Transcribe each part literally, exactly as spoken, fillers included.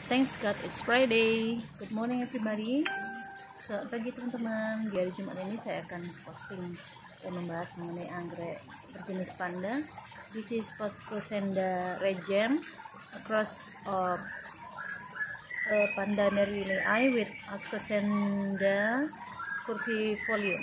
Thanks God, it's Friday. Good morning everybody. Selamat pagi teman-teman. Di hari Jumat ini saya akan posting dan membahas mengenai anggrek berjenis panda. This is Phascosenda regem across of uh, Panda merriwilii with Phascosenda curvifolium.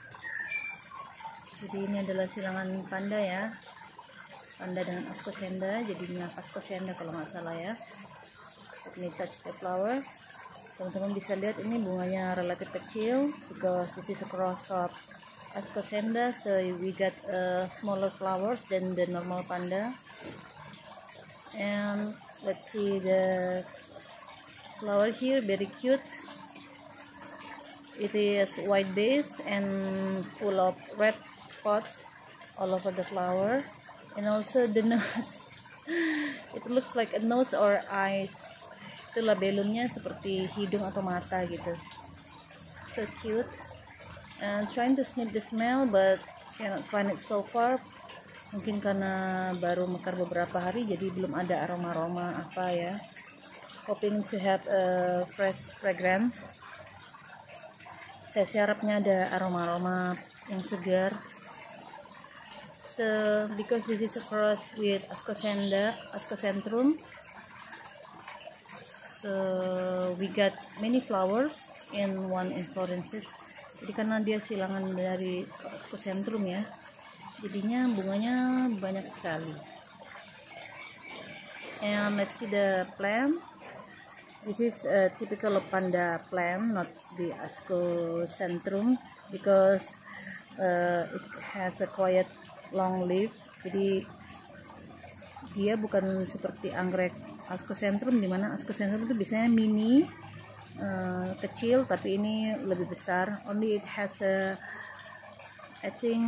Jadi ini adalah silangan panda ya. Panda dengan Phascosenda, jadinya Phascosenda kalau nggak salah ya. Let me touch the flower. Teman-teman bisa lihat ini bunganya relatif kecil because this is a cross of Phascosenda, so we got uh, smaller flowers than the normal panda. And let's see the flower here, very cute. It is white base and full of red spots all over the flower, and also the nose. It looks like a nose or eyes. Itulah belunnya seperti hidung atau mata gitu. So cute. And trying to sniff the smell but cannot find it so far. Mungkin karena baru mekar beberapa hari jadi belum ada aroma-aroma apa ya. Hoping to have a fresh fragrance. Saya harapnya ada aroma-aroma yang segar. So because this is a cross with Phascosenda, Phascocentrum, so we got many flowers in one inflorescence. Jadi karena dia silangan dari Phascocentrum ya, jadinya bunganya banyak sekali. And let's see the plant. This is a typical panda plant, not the Phascocentrum, because uh, it has a quite long leaf. Jadi dia bukan seperti anggrek Phascocentrum, dimana Phascocentrum itu biasanya mini, uh, kecil, tapi ini lebih besar. Only it has a, I think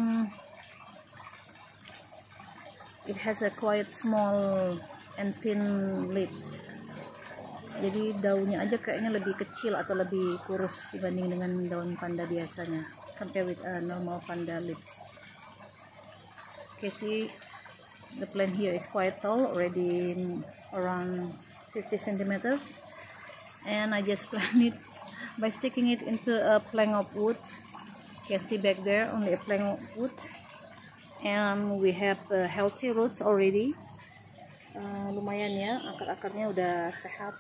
it has a quite small and thin leaf. Jadi daunnya aja kayaknya lebih kecil atau lebih kurus dibanding dengan daun panda biasanya, compare with a normal panda leaves. Okay, see the plant here is quite tall, already around fifty centimeters, and I just plant it by sticking it into a plank of wood. You can see back there only a plank of wood, and we have uh, healthy roots already. Uh, lumayan ya, akar-akarnya udah sehat.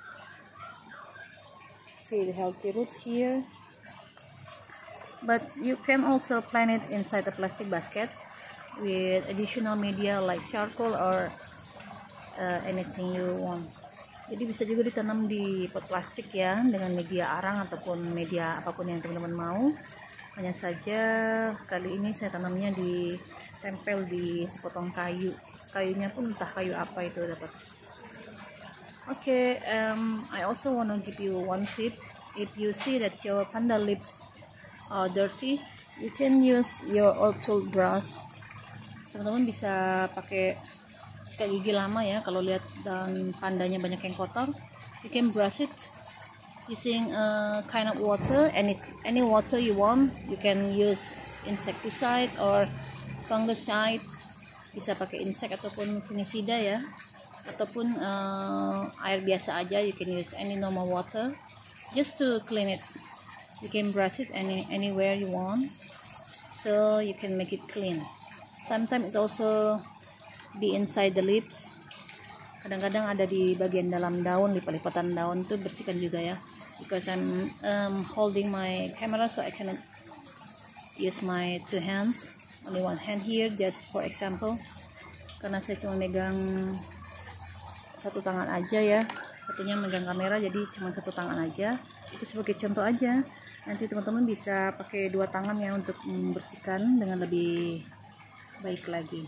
See the healthy roots here. But you can also plant it inside a plastic basket with additional media like charcoal or uh, anything you want. Jadi bisa juga ditanam di pot plastik ya, dengan media arang ataupun media apapun yang teman-teman mau. Hanya saja kali ini saya tanamnya di tempel di sepotong kayu. Kayunya pun entah kayu apa itu dapat. Okay, um, I also want to give you one tip. If you see that your panda leaves are dirty, you can use your old toothbrush. Teman-teman bisa pakai sikat gigi lama ya, kalau lihat daun pandanya banyak yang kotor, you can brush it using a kind of water, any any water you want. You can use insecticide or fungicide, bisa pakai insect ataupun fungisida ya, ataupun uh, air biasa aja. You can use any normal water just to clean it. You can brush it any anywhere you want, so you can make it clean. Sometimes it also be inside the leaves. Kadang-kadang ada di bagian dalam daun, di pelipatan daun tuh bersihkan juga ya. Because I'm um, holding my camera, so I cannot use my two hands. Only one hand here, just for example. Karena saya cuma megang satu tangan aja ya. Satunya megang kamera, jadi cuma satu tangan aja. Itu sebagai contoh aja. Nanti teman-teman bisa pakai dua tangan ya untuk membersihkan dengan lebih baik lagi.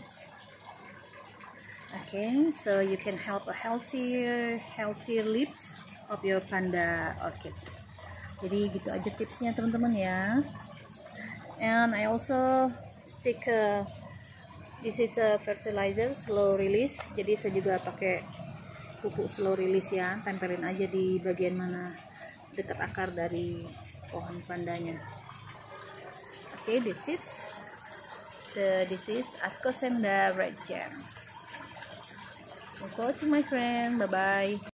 Okay, so you can help a healthier healthier leaves of your panda orchid. Jadi gitu aja tipsnya teman-teman ya. And I also stick a, this is a fertilizer slow release. Jadi saya juga pakai pupuk slow release ya, tempelin aja di bagian mana dekat akar dari pohon pandanya. Okay, that's it. So this is Phascosenda regem. Thanks for watching my friend. Bye bye.